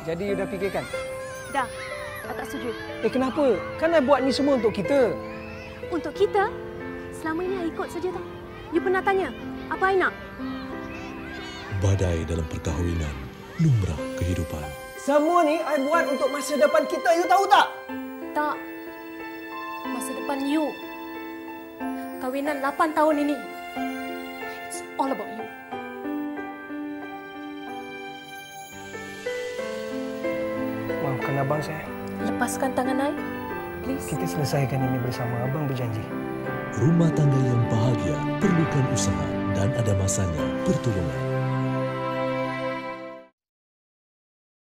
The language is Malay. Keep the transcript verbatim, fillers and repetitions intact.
Jadi you dah fikirkan? Dah. I tak setuju. Eh kenapa? Kan I buat ni semua untuk kita. Untuk kita? Selama ini I ikut saja tau. You pernah tanya, apa I nak? Badai dalam perkahwinan, lumrah kehidupan. Semua ni I buat untuk masa depan kita, you tahu tak? Tak. Masa depan you. Kahwinan lapan tahun ini. It's all about you. Maafkan abang saya. Lepaskan tangan I, please. Kita selesaikan ini bersama, abang berjanji. Rumah tangga yang bahagia perlukan usaha dan ada masanya pertolongan.